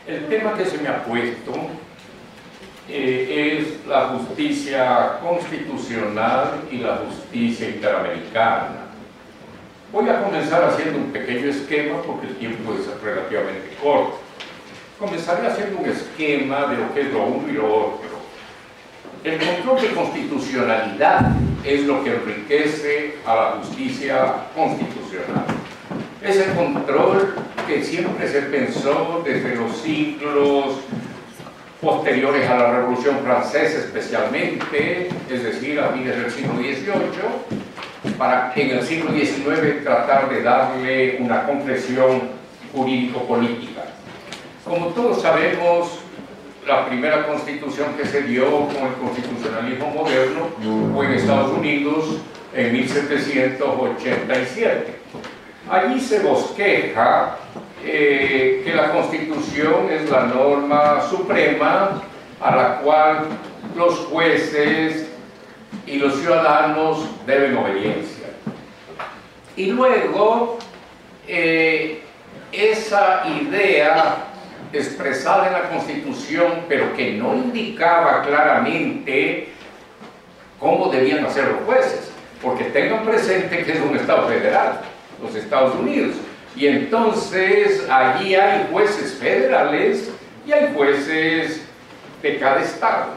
El tema que se me ha puesto es la justicia constitucional y la justicia interamericana. Voy a comenzar haciendo un pequeño esquema porque el tiempo es relativamente corto. Comenzaré haciendo un esquema de lo que es lo uno y lo otro. El control de constitucionalidad es lo que enriquece a la justicia constitucional. Es el control que siempre se pensó desde los siglos posteriores a la Revolución Francesa especialmente, es decir, a fines del siglo XVIII, para en el siglo XIX tratar de darle una concreción jurídico-política. Como todos sabemos, la primera constitución que se dio con el constitucionalismo moderno fue en Estados Unidos en 1787. Allí se bosqueja que la Constitución es la norma suprema a la cual los jueces y los ciudadanos deben obediencia. Y luego, esa idea expresada en la Constitución, pero que no indicaba claramente cómo debían hacer los jueces, porque tengan presente que es un Estado federal, los Estados Unidos, y entonces allí hay jueces federales y hay jueces de cada estado.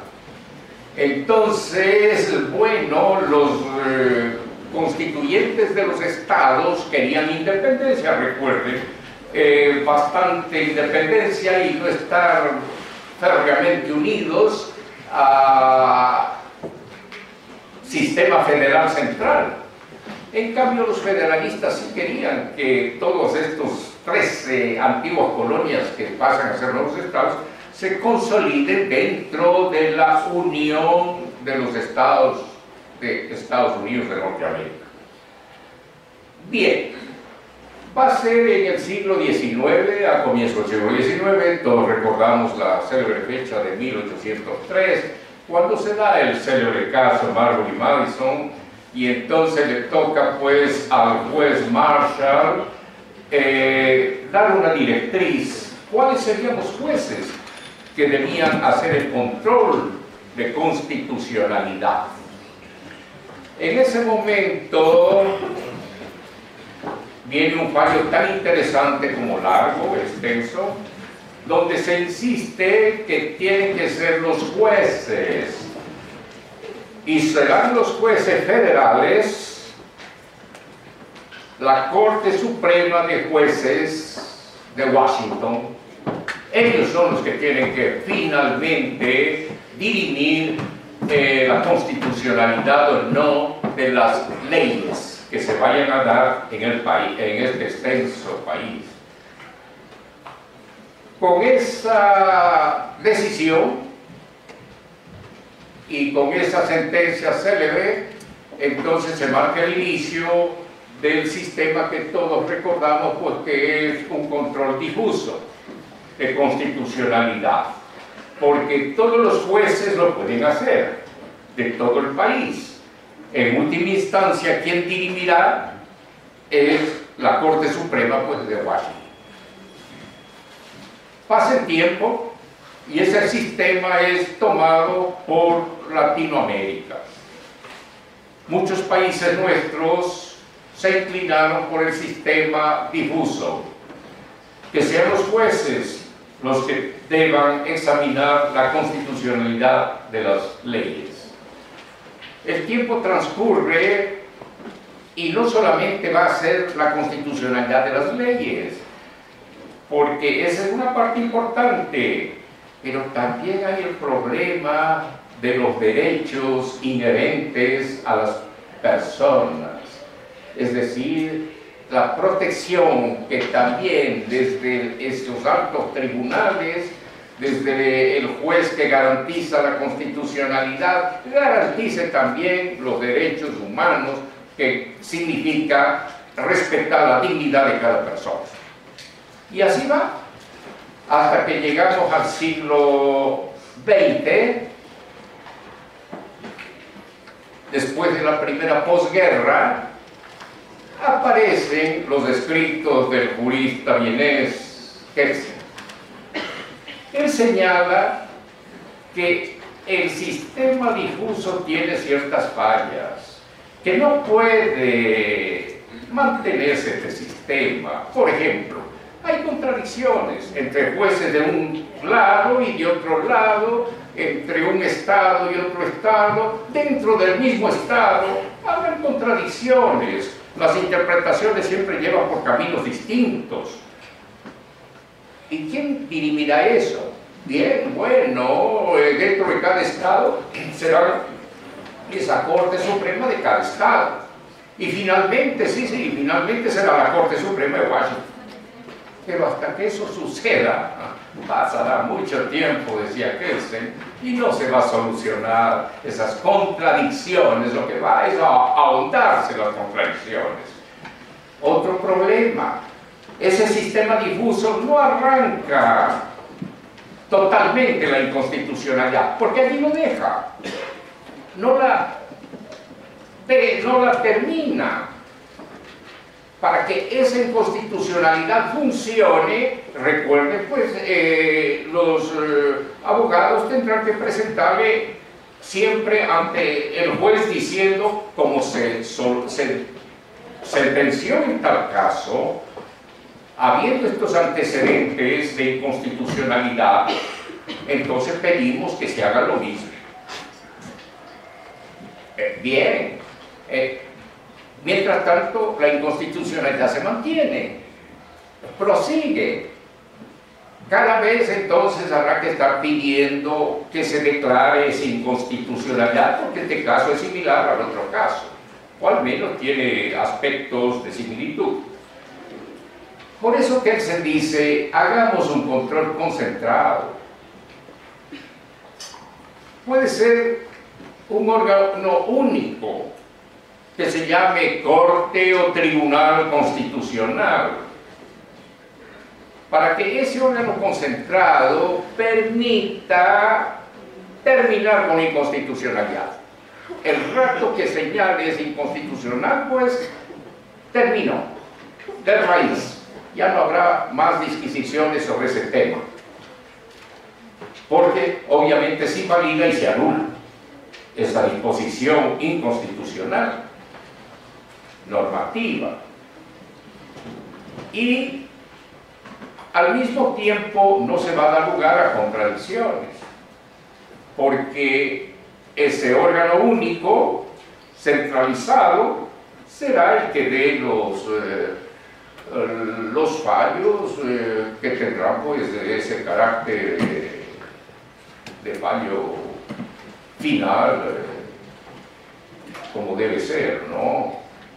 Entonces, bueno, los constituyentes de los estados querían independencia, recuerden, bastante independencia y no estar férreamente unidos a sistema federal central. En cambio, los federalistas sí querían que todos estos 13 antiguas colonias que pasan a ser nuevos estados se consoliden dentro de la unión de los estados de Estados Unidos de Norteamérica. Bien, va a ser en el siglo XIX, a comienzos del siglo XIX, todos recordamos la célebre fecha de 1803, cuando se da el célebre caso Marbury y Madison, y entonces le toca pues al juez Marshall dar una directriz. ¿Cuáles serían los jueces que debían hacer el control de constitucionalidad? En ese momento viene un fallo tan interesante como largo, extenso, donde se insiste que tienen que ser los jueces, y serán los jueces federales, la Corte Suprema de Jueces de Washington. Ellos son los que tienen que finalmente dirimir la constitucionalidad o no de las leyes que se vayan a dar en el país, en este extenso país. Con esa decisión y con esa sentencia célebre, entonces se marca el inicio del sistema que todos recordamos, pues que es un control difuso de constitucionalidad, porque todos los jueces lo pueden hacer, de todo el país. En última instancia, quien dirimirá es la Corte Suprema, pues, de Washington. Pasa el tiempo y ese sistema es tomado por Latinoamérica. Muchos países nuestros se inclinaron por el sistema difuso, que sean los jueces los que deban examinar la constitucionalidad de las leyes. El tiempo transcurre y no solamente va a ser la constitucionalidad de las leyes, porque esa es una parte importante, pero también hay el problema de los derechos inherentes a las personas, es decir, la protección que también desde estos altos tribunales, desde el juez que garantiza la constitucionalidad, garantice también los derechos humanos, que significa respetar la dignidad de cada persona. Y así va, hasta que llegamos al siglo XX, después de la primera posguerra, aparecen los escritos del jurista vienés Kelsen. Él señala que el sistema difuso tiene ciertas fallas, que no puede mantenerse este sistema. Por ejemplo, hay contradicciones entre jueces de un lado y de otro lado, entre un estado y otro estado, dentro del mismo estado, habrá contradicciones. Las interpretaciones siempre llevan por caminos distintos. ¿Y quién dirimirá eso? Bien, bueno, dentro de cada estado será esa Corte Suprema de cada estado. Y finalmente, finalmente será la Corte Suprema de Washington. Pero hasta que eso suceda, pasará mucho tiempo, decía Kelsen, y no se va a solucionar esas contradicciones, lo que va es a ahondarse las contradicciones. Otro problema, ese sistema difuso no arranca totalmente la inconstitucionalidad, porque allí lo deja, no la termina. Para que esa inconstitucionalidad funcione, recuerden, pues los abogados tendrán que presentarle siempre ante el juez diciendo, como se sentenció en tal caso, habiendo estos antecedentes de inconstitucionalidad, entonces pedimos que se haga lo mismo. Bien. Mientras tanto, la inconstitucionalidad se mantiene, prosigue. Cada vez entonces habrá que estar pidiendo que se declare esa inconstitucionalidad, porque este caso es similar al otro caso, o al menos tiene aspectos de similitud. Por eso Kelsen dice, hagamos un control concentrado. Puede ser un órgano único, que se llame Corte o Tribunal Constitucional, para que ese órgano concentrado permita terminar con inconstitucionalidad. El rato que señale es inconstitucional, pues terminó, de raíz. Ya no habrá más disquisiciones sobre ese tema, porque obviamente se invalida y se anula esa disposición inconstitucional normativa, y al mismo tiempo no se va a dar lugar a contradicciones, porque ese órgano único centralizado será el que dé los fallos que tendrán pues ese carácter de fallo final, como debe ser, ¿no?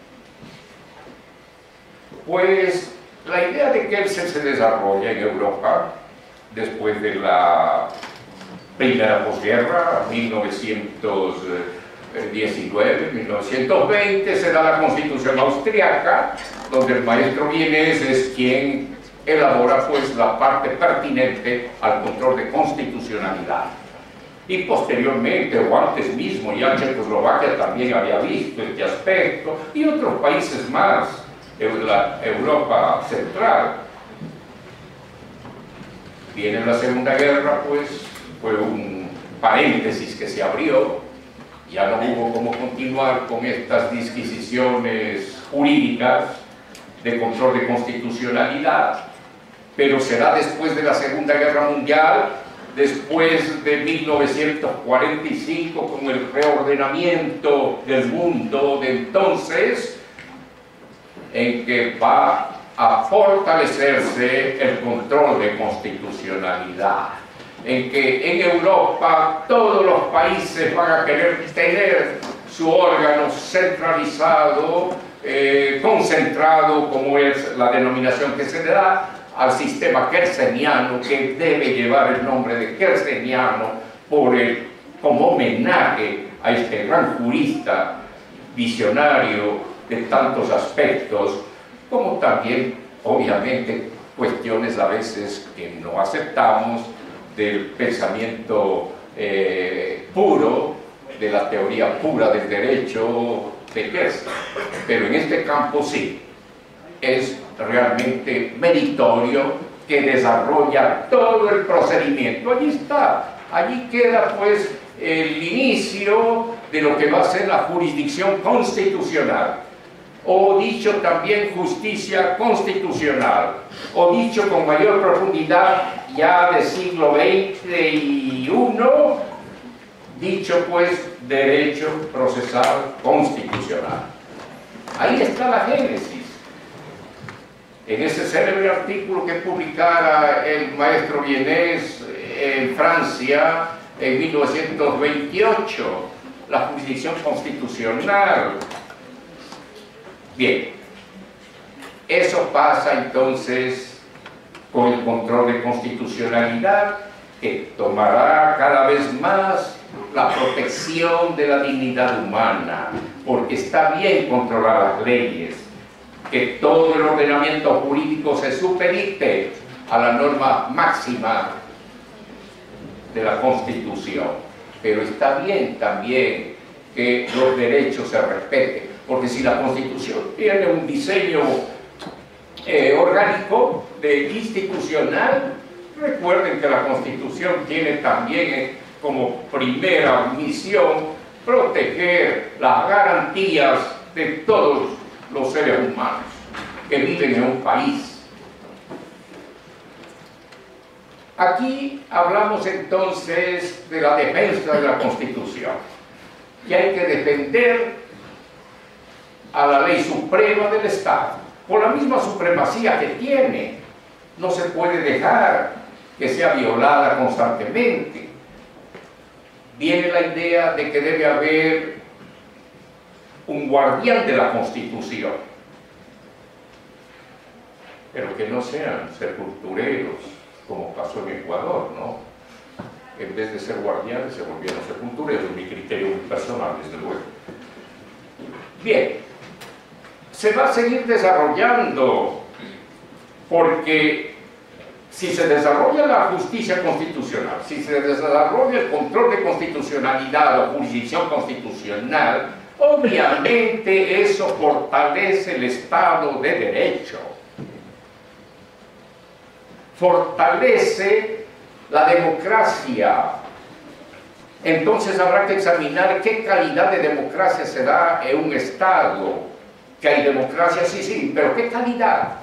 Pues la idea de Kelsen se desarrolla en Europa después de la primera posguerra, 1919-1920, se da la Constitución austriaca, donde el maestro vienés es quien elabora pues la parte pertinente al control de constitucionalidad. Y posteriormente, o antes mismo, ya Checoslovaquia también había visto este aspecto, y otros países más de la Europa central. Viene la Segunda Guerra, pues fue un paréntesis que se abrió, ya no hubo cómo continuar con estas disquisiciones jurídicas de control de constitucionalidad, pero será después de la Segunda Guerra Mundial, después de 1945, con el reordenamiento del mundo de entonces, en que va a fortalecerse el control de constitucionalidad, en que en Europa todos los países van a querer tener su órgano centralizado, concentrado, como es la denominación que se le da al sistema kelseniano, que debe llevar el nombre de kelseniano como homenaje a este gran jurista visionario de tantos aspectos, como también, obviamente, cuestiones a veces que no aceptamos del pensamiento puro, de la teoría pura del derecho de Kelsen. Pero en este campo sí, es realmente meritorio que desarrolla todo el procedimiento. Allí está, allí queda pues el inicio de lo que va a ser la jurisdicción constitucional, o dicho también justicia constitucional, o dicho con mayor profundidad ya del siglo XXI, dicho pues derecho procesal constitucional. Ahí está la génesis. En ese célebre artículo que publicara el maestro Vienés en Francia en 1928, la jurisdicción constitucional. Bien, eso pasa entonces con el control de constitucionalidad, que tomará cada vez más la protección de la dignidad humana, porque está bien controlar las leyes, que todo el ordenamiento jurídico se supedite a la norma máxima de la Constitución, pero está bien también que los derechos se respeten, porque si la Constitución tiene un diseño orgánico, institucional, recuerden que la Constitución tiene también como primera misión proteger las garantías de todos los seres humanos que viven en un país. Aquí hablamos entonces de la defensa de la Constitución, que hay que defender a la ley suprema del Estado, por la misma supremacía que tiene. No se puede dejar que sea violada constantemente. Viene la idea de que debe haber un guardián de la Constitución, pero que no sean sepultureros, como pasó en Ecuador, ¿no? En vez de ser guardianes se volvieron sepultureros, mi criterio muy personal, desde luego. Bien, se va a seguir desarrollando, porque si se desarrolla la justicia constitucional, si se desarrolla el control de constitucionalidad o jurisdicción constitucional, obviamente eso fortalece el Estado de Derecho, fortalece la democracia. Entonces habrá que examinar qué calidad de democracia se da en un Estado. Que hay democracia, sí, sí, pero ¿qué calidad?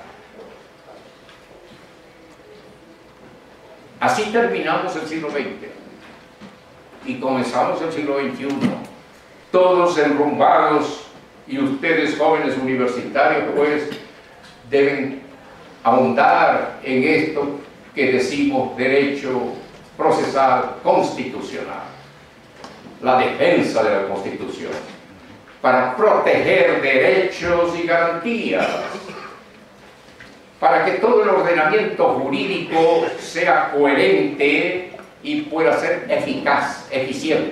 Así terminamos el siglo XX y comenzamos el siglo XXI, todos enrumbados, y ustedes jóvenes universitarios pues deben ahondar en esto que decimos derecho procesal constitucional, la defensa de la Constitución, para proteger derechos y garantías, para que todo el ordenamiento jurídico sea coherente y pueda ser eficaz, eficiente.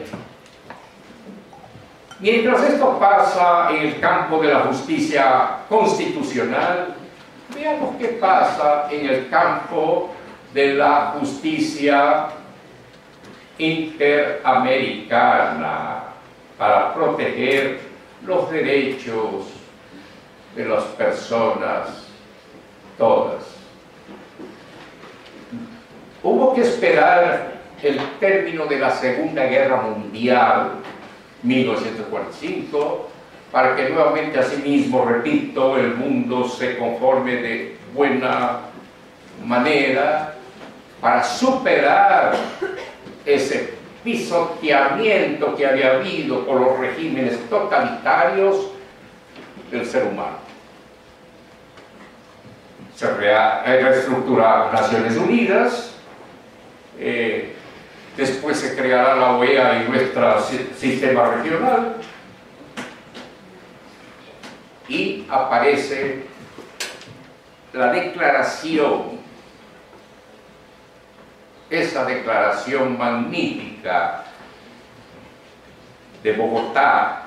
Mientras esto pasa en el campo de la justicia constitucional, veamos qué pasa en el campo de la justicia interamericana para proteger los derechos de las personas todas. Hubo que esperar el término de la Segunda Guerra Mundial, 1945, para que nuevamente, asimismo, repito, el mundo se conforme de buena manera para superar ese pisoteamiento que había habido por los regímenes totalitarios del ser humano. Se reestructuraron Naciones Unidas, después se creará la OEA en nuestro sistema regional, y aparece la declaración, esa declaración magnífica de Bogotá,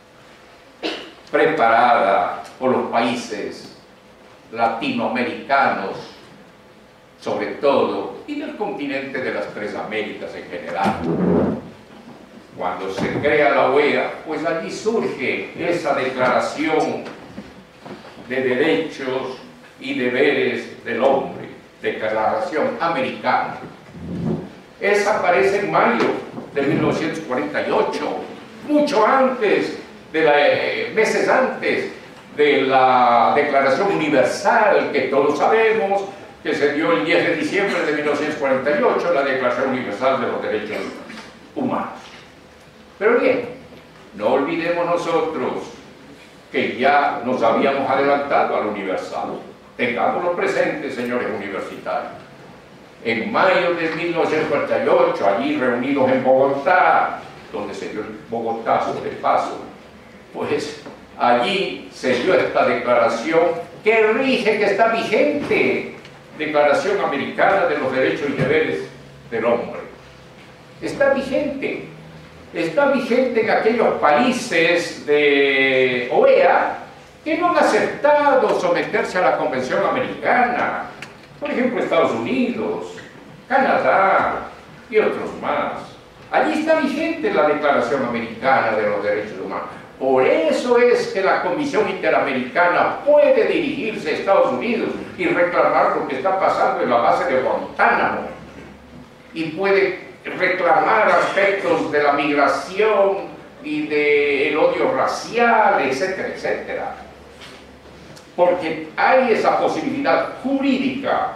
preparada por los países latinoamericanos, sobre todo, y del continente de las tres Américas en general. Cuando se crea la OEA, pues allí surge esa declaración de derechos y deberes del hombre. Declaración Americana. Esa aparece en mayo de 1948, mucho antes, meses antes de la Declaración Universal, que todos sabemos que se dio el 10 de diciembre de 1948, la Declaración Universal de los Derechos Humanos. Pero bien, no olvidemos nosotros que ya nos habíamos adelantado al Universal. Tengámoslo presente, señores universitarios. En mayo de 1948, allí reunidos en Bogotá, donde se dio el Bogotazo de paso, pues allí se dio esta declaración que rige, que está vigente, Declaración Americana de los Derechos y Deberes del Hombre. Está vigente en aquellos países de OEA que no han aceptado someterse a la Convención Americana, por ejemplo Estados Unidos, Canadá y otros más. Allí está vigente la Declaración Americana de los Derechos Humanos. Por eso es que la Comisión Interamericana puede dirigirse a Estados Unidos y reclamar lo que está pasando en la base de Guantánamo, y puede reclamar aspectos de la migración y del odio racial, etcétera, etcétera. Porque hay esa posibilidad jurídica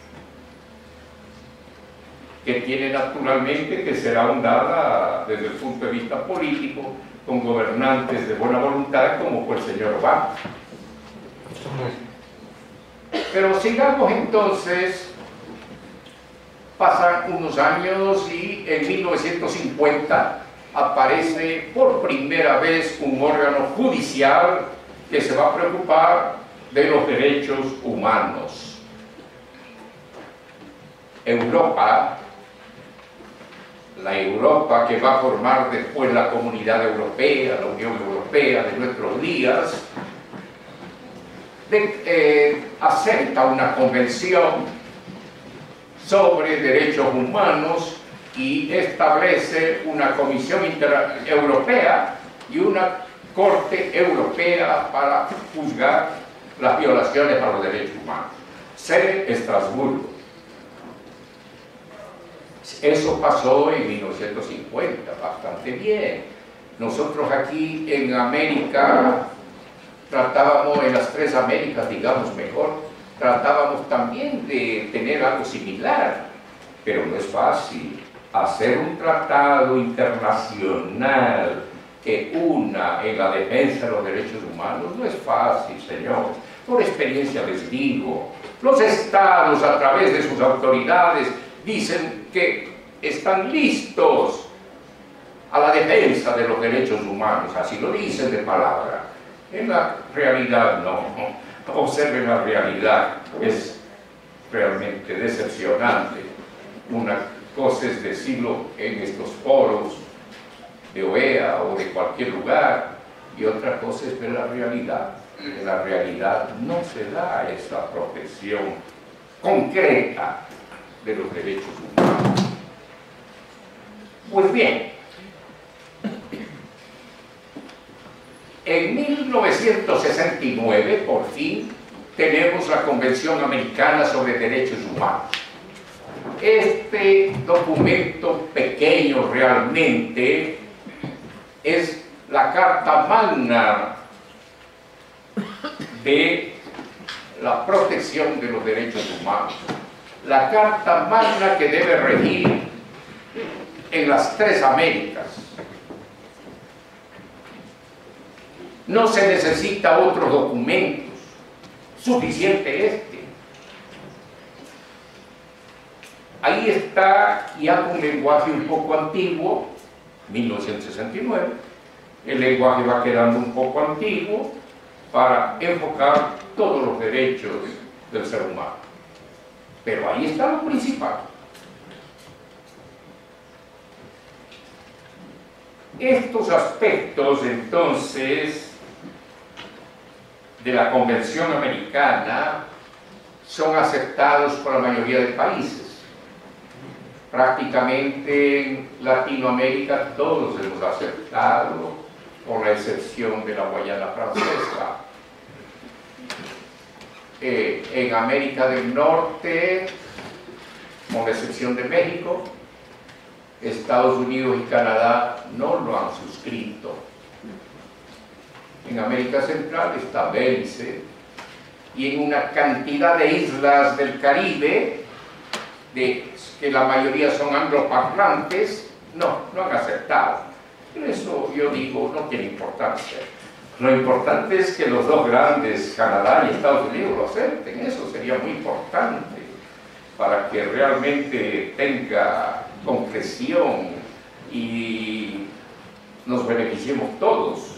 que tiene naturalmente que ser ahondada desde el punto de vista político con gobernantes de buena voluntad como fue el señor Obama. Pero sigamos entonces. Pasan unos años y en 1950 aparece por primera vez un órgano judicial que se va a preocupar de los derechos humanos. Europa, la Europa que va a formar después la Comunidad Europea, la Unión Europea de nuestros días, acepta una convención sobre derechos humanos y establece una Comisión Europea y una Corte Europea para juzgar las violaciones a los derechos humanos. Sede Estrasburgo. Eso pasó en 1950, bastante bien. Nosotros aquí en América tratábamos, en las tres Américas, digamos mejor, tratábamos también de tener algo similar, pero no es fácil. Hacer un tratado internacional que una en la defensa de los derechos humanos no es fácil, señor. Por experiencia les digo, los estados a través de sus autoridades dicen que están listos a la defensa de los derechos humanos, así lo dicen de palabra. En la realidad no. Observen la realidad, es realmente decepcionante. Una cosa es decirlo en estos foros de OEA o de cualquier lugar, y otra cosa es ver la realidad. En la realidad no se da esa protección concreta de los derechos humanos. Pues bien, en 1969, por fin, tenemos la Convención Americana sobre Derechos Humanos. Este documento pequeño realmente es la Carta Magna de la protección de los derechos humanos. La Carta Magna que debe regir en las tres Américas. No se necesita otros documentos, suficiente este. Ahí está ya un lenguaje un poco antiguo, 1969, el lenguaje va quedando un poco antiguo para enfocar todos los derechos del ser humano. Pero ahí está lo principal. Estos aspectos, entonces, de la Convención Americana son aceptados por la mayoría de países. Prácticamente en Latinoamérica todos hemos aceptado, con la excepción de la Guayana Francesa. en América del Norte, con excepción de México, Estados Unidos y Canadá no lo han suscrito. En América Central está Belice, y en una cantidad de islas del Caribe, que la mayoría son angloparlantes, no han aceptado. Pero eso, yo digo, no tiene importancia. Lo importante es que los dos grandes, Canadá y Estados Unidos, lo acepten. Eso sería muy importante para que realmente tenga concreción y nos beneficiemos todos.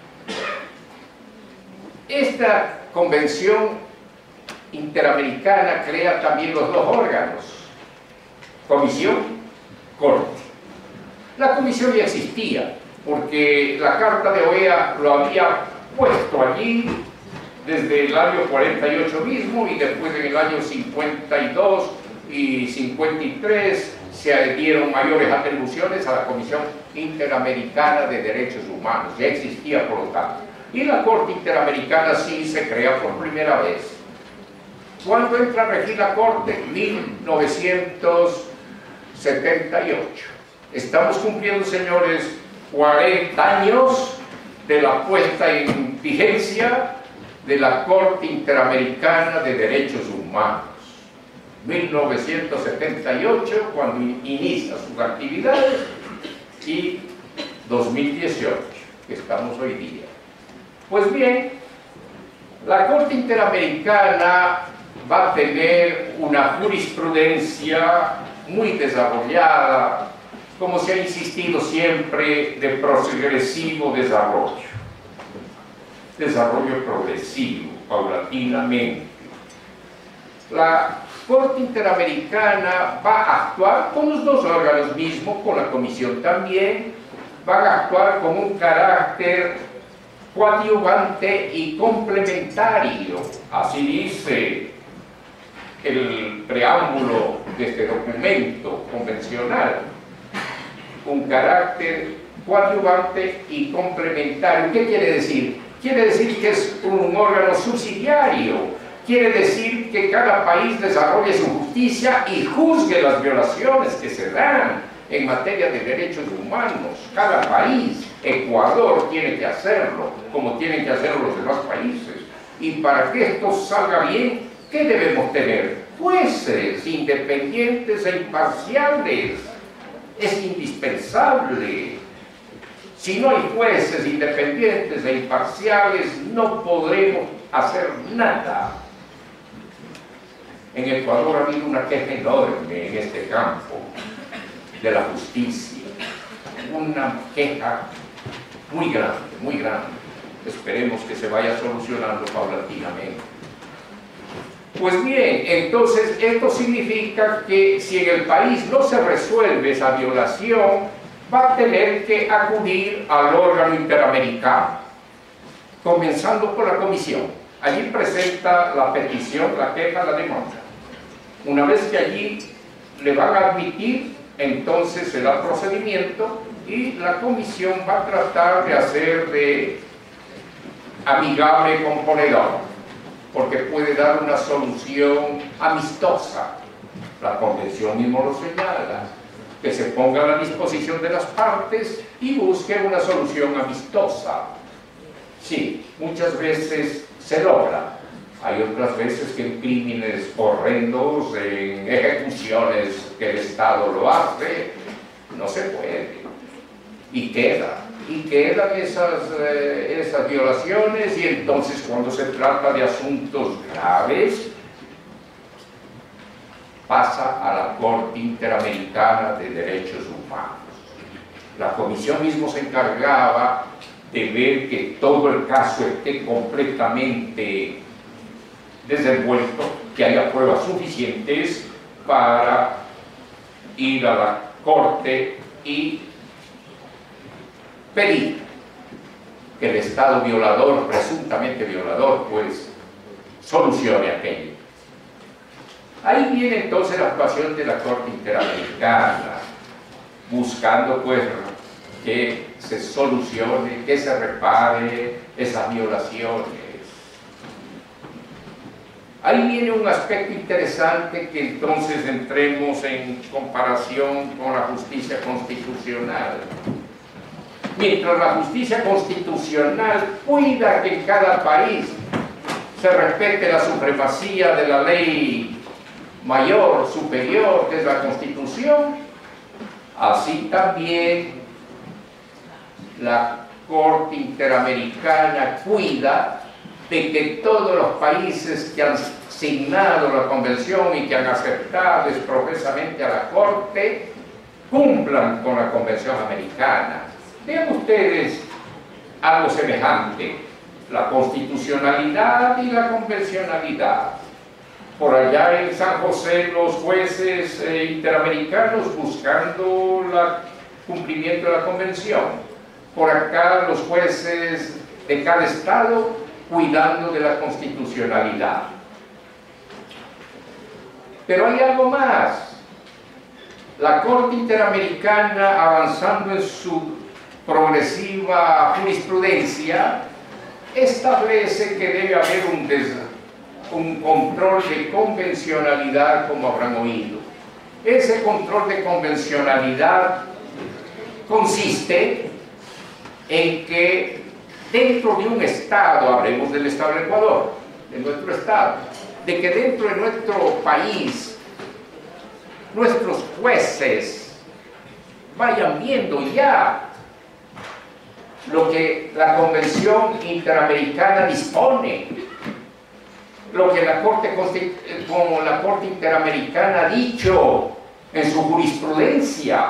Esta convención interamericana crea también los dos órganos: comisión, corte. La comisión ya existía, porque la Carta de OEA lo había puesto allí desde el año 48 mismo, y después en el año 52 y 53 se dieron mayores atribuciones a la Comisión Interamericana de Derechos Humanos. Ya existía, por lo tanto. Y la Corte Interamericana sí se crea por primera vez. ¿Cuándo entra a regir la Corte? 1978. Estamos cumpliendo, señores, 40 años de la puesta en vigencia de la Corte Interamericana de Derechos Humanos. 1978, cuando inicia sus actividades, y 2018, que estamos hoy día. Pues bien, la Corte Interamericana va a tener una jurisprudencia muy desarrollada, como se ha insistido siempre, de progresivo desarrollo progresivo, paulatinamente. La Corte Interamericana va a actuar con los dos órganos mismos, con la Comisión también, van a actuar con un carácter coadyuvante y complementario, así dice el preámbulo de este documento convencional, un carácter coadyuvante y complementario. ¿Qué quiere decir? Quiere decir que es un órgano subsidiario, quiere decir que cada país desarrolle su justicia y juzgue las violaciones que se dan en materia de derechos humanos. Cada país, Ecuador tiene que hacerlo, como tienen que hacerlo los demás países. Y para que esto salga bien, ¿qué debemos tener? Jueces independientes e imparciales. Es indispensable. Si no hay jueces independientes e imparciales, no podremos hacer nada. En Ecuador ha habido una queja enorme en este campo de la justicia, una queja muy grande, muy grande. Esperemos que se vaya solucionando paulatinamente. Pues bien, entonces esto significa que si en el país no se resuelve esa violación, va a tener que acudir al órgano interamericano, comenzando por la comisión. Allí presenta la petición, la queja, la demanda. Una vez que allí le van a admitir, entonces se da procedimiento y la comisión va a tratar de hacer de amigable componedor, porque puede dar una solución amistosa. La convención mismo lo señala, que se ponga a la disposición de las partes y busque una solución amistosa. Sí, muchas veces se logra. Hay otras veces que en crímenes horrendos, en ejecuciones que el Estado lo hace, no se puede. Y quedan esas violaciones, y entonces cuando se trata de asuntos graves, pasa a la Corte Interamericana de Derechos Humanos. La comisión mismo se encargaba de ver que todo el caso esté completamente desenvuelto, que haya pruebas suficientes para ir a la Corte y pedir que el Estado violador, presuntamente violador, pues solucione aquello. Ahí viene entonces la actuación de la Corte Interamericana, buscando pues que se solucione, que se repare esas violaciones. Ahí viene un aspecto interesante que entonces entremos en comparación con la justicia constitucional. Mientras la justicia constitucional cuida que en cada país se respete la supremacía de la ley mayor, superior, que es la Constitución, así también la Corte Interamericana cuida de que todos los países que han signado la Convención y que han aceptado expresamente a la Corte cumplan con la Convención Americana. Vean ustedes algo semejante, la constitucionalidad y la convencionalidad. Por allá en San José los jueces interamericanos buscando el cumplimiento de la Convención. Por acá los jueces de cada estado cuidando de la constitucionalidad. Pero hay algo más. La Corte Interamericana, avanzando en su progresiva jurisprudencia, establece que debe haber un control de convencionalidad, como habrán oído. Ese control de convencionalidad consiste en que dentro de un estado, hablemos del estado de Ecuador, de nuestro estado, de que dentro de nuestro país nuestros jueces vayan viendo ya lo que la Convención Interamericana dispone, lo que como la Corte Interamericana ha dicho en su jurisprudencia,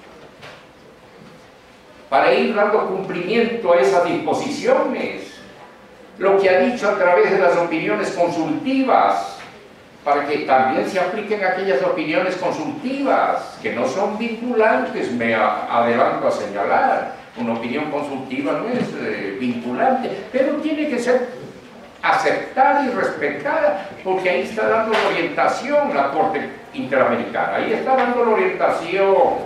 para ir dando cumplimiento a esas disposiciones, lo que ha dicho a través de las opiniones consultivas, para que también se apliquen aquellas opiniones consultivas que no son vinculantes, me adelanto a señalar. Una opinión consultiva no es vinculante, pero tiene que ser aceptada y respetada, porque ahí está dando la orientación la Corte Interamericana, ahí está dando la orientación.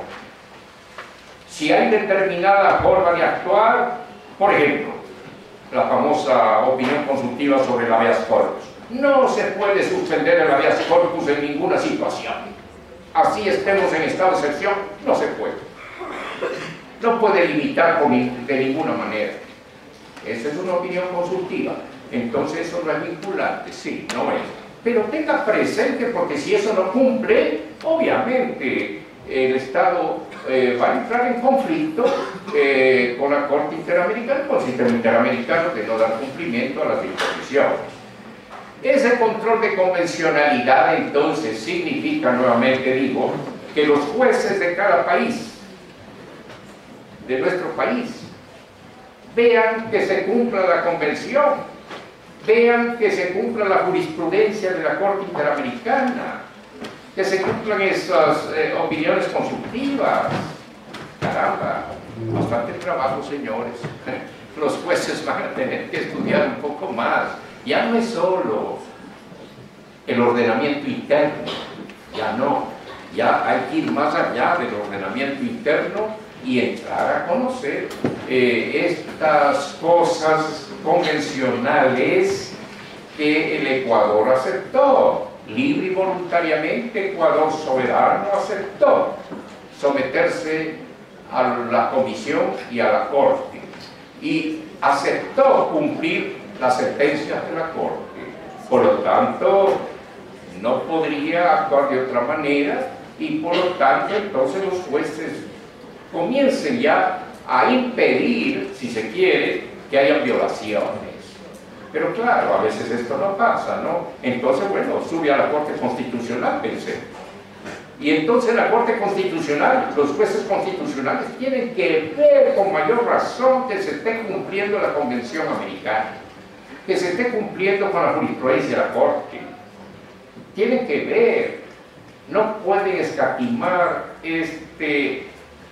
Si hay determinada forma de actuar, por ejemplo, la famosa opinión consultiva sobre el habeas corpus, no se puede suspender el habeas corpus en ninguna situación. Así estemos en estado de excepción, no se puede. No puede limitar de ninguna manera. Esa es una opinión consultiva. Entonces eso no es vinculante, sí, no es. Pero tenga presente, porque si eso no cumple, obviamente el Estado va a entrar en conflicto con la Corte Interamericana, con el sistema interamericano de no dar cumplimiento a las disposiciones. Ese control de convencionalidad entonces significa, nuevamente digo, que los jueces de cada país, de nuestro país, vean que se cumpla la convención, vean que se cumpla la jurisprudencia de la Corte Interamericana, que se cumplan esas opiniones consultivas. Caramba, bastante trabajo, señores. Los jueces van a tener que estudiar un poco más. Ya no es solo el ordenamiento interno, ya no, ya hay que ir más allá del ordenamiento interno y entrar a conocer estas cosas convencionales que el Ecuador aceptó. Libre y voluntariamente Ecuador soberano aceptó someterse a la Comisión y a la Corte y aceptó cumplir las sentencias de la Corte. Por lo tanto, no podría actuar de otra manera y por lo tanto entonces los jueces comiencen ya a impedir, si se quiere, que haya violaciones. Pero claro, a veces esto no pasa, ¿no? Entonces, bueno, sube a la Corte Constitucional, pensé. Y entonces la Corte Constitucional, los jueces constitucionales tienen que ver con mayor razón que se esté cumpliendo la Convención Americana, que se esté cumpliendo con la jurisprudencia de la Corte. Tienen que ver, no pueden escatimar este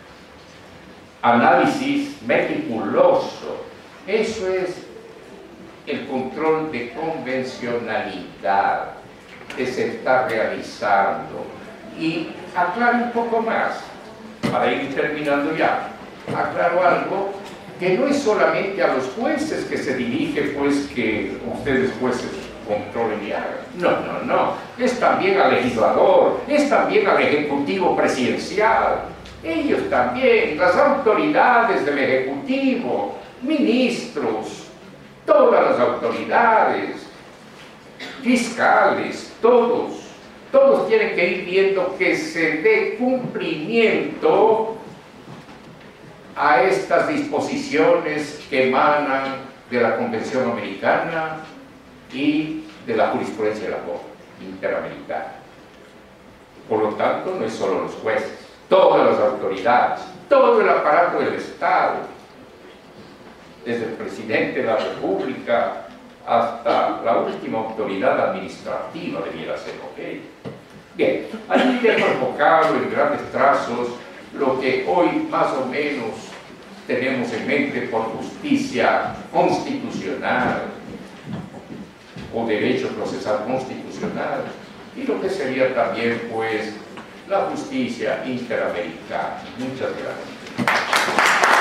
análisis meticuloso. Eso es el control de convencionalidad que se está realizando. Y aclaro un poco más, para ir terminando ya, aclaro algo, que no es solamente a los jueces que se dirige, pues que ustedes jueces controlen y hagan. No, no, no. Es también al legislador, es también al ejecutivo presidencial. Ellos también, las autoridades del ejecutivo, ministros, todas las autoridades, fiscales, todos tienen que ir viendo que se dé cumplimiento a estas disposiciones que emanan de la Convención Americana y de la jurisprudencia de la Corte Interamericana. Por lo tanto, no es solo los jueces, todas las autoridades, todo el aparato del Estado, desde el presidente de la República hasta la última autoridad administrativa debiera ser ok. Bien, allí dejo enfocado en grandes trazos lo que hoy más o menos tenemos en mente por justicia constitucional o derecho procesal constitucional, y lo que sería también pues la justicia interamericana. Muchas gracias.